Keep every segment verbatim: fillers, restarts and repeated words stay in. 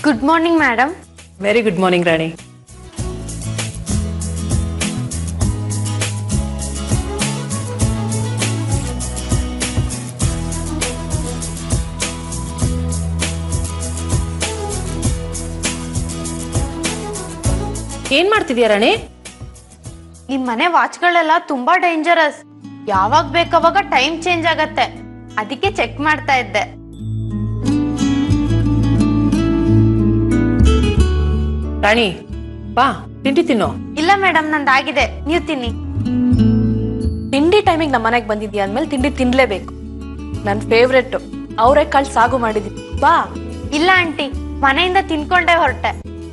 Good morning madam. Very good morning Rani. ಏನ್ ಮಾಡ್ತಿದ್ಯಾ ರಾಣಿ? ನಿಮ್ ಮನೆ ವಾಚ್ಗಳೆಲ್ಲ ತುಂಬಾ ಡೇಂಜರಸ್. ಯಾವಾಗ ಬೇಕಾವಾಗ ಟೈಮ್ ಚೇಂಜ್ ಆಗತ್ತೆ, ಅದಕ್ಕೆ ಚೆಕ್ ಮಾಡ್ತಾ ಇದ್ದೆ. ರಾಣಿ ಬಾ ತಿಂಡಿ ತಿನ್ನು. ಇಲ್ಲ ಮೇಡಮ್, ನಂದಾಗಿದೆ, ನೀವು ತಿನ್ನಿ. ತಿಂಡಿ ಟೈಮಿಗೆ ನಮ್ಮ ಮನೆಗೆ ಬಂದಿದ್ಯಾ ಅಂದ್ಮೇಲೆ ತಿಂಡಿ ತಿನ್ಲೇಬೇಕು. ನನ್ ಫೇವ್ರೆಟ್ ಅವರೇ ಕಾಳು ಸಾಗು ಮಾಡಿದೀನಿ, ಬಾ. ಇಲ್ಲ ಆಂಟಿ, ಮನೆಯಿಂದ ತಿನ್ಕೊಂಡೇ ಹೊರಟೆ.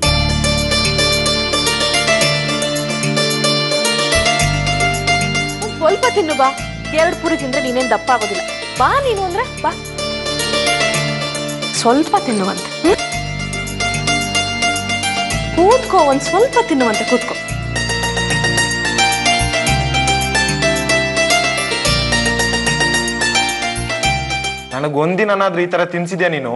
ಸ್ವಲ್ಪ ತಿನ್ನು ಬಾ. ಎರಡು ಪೂರಿ ತಿಂದ್ರೆ ನೀನೇನ್ ದಪ್ಪ ಆಗೋದಿಲ್ಲ. ಬಾ ನೀನು ಅಂದ್ರೆ ಬಾ, ಸ್ವಲ್ಪ ತಿನ್ನುವಂತೆ. ಕೂತ್ಕೋ, ಒಂದ್ ಸ್ವಲ್ಪ ತಿನ್ನುವಂತೆ ಕೂತ್ಕೋ. ನನಗೊಂದಿನಾದ್ರೂ ಈ ತರ ತಿನ್ಸಿದ್ಯಾ ನೀನು?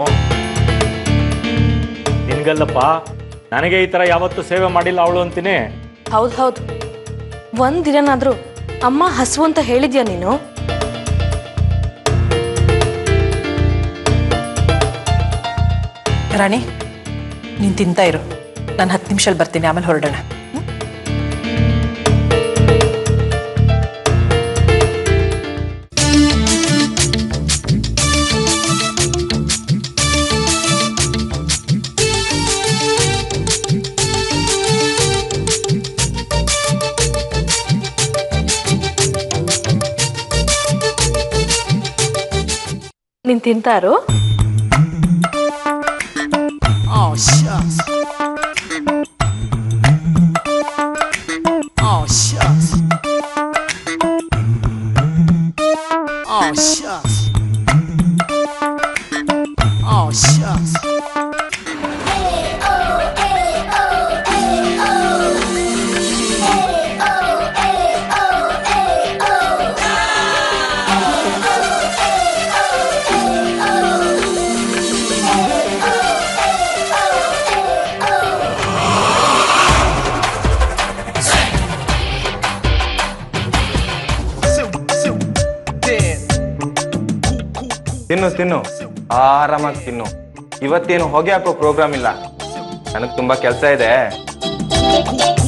ನಿನ್ಗಲ್ಲಪ್ಪ, ನನಗೆ ಈ ತರ ಯಾವತ್ತೂ ಸೇವೆ ಮಾಡಿಲ್ಲ ಅವಳು ಅಂತೀನಿ. ಹೌದ್ ಹೌದು, ಒಂದ್ ದಿನನಾದ್ರೂ ಅಮ್ಮ ಹಸು ಅಂತ ಹೇಳಿದ್ಯಾ ನೀನು? ರಾಣಿ ನೀನ್ ತಿಂತಾ ಇರು, ನಾನು ಹತ್ತು ನಿಮಿಷದಲ್ಲಿ ಬರ್ತೀನಿ, ಆಮೇಲೆ ಹೊರಡೋಣ. ನೀನ್ ತಿಂತಾರು? Oh shucks. Oh shucks. Oh shucks. Oh shucks. ತಿನ್ನು ತಿನ್ನು, ಆರಾಮಾಗಿ ತಿನ್ನು. ಇವತ್ತೇನು ಹೊಗೆ ಹಾಕೋ ಪ್ರೋಗ್ರಾಮ್ ಇಲ್ಲ, ನನಗೆ ತುಂಬಾ ಕೆಲಸ ಇದೆ.